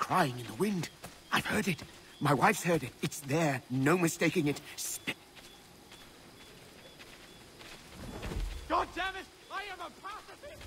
crying in the wind. I've heard it. My wife's heard it. It's there. No mistaking it. God damn it! I am a pacifist!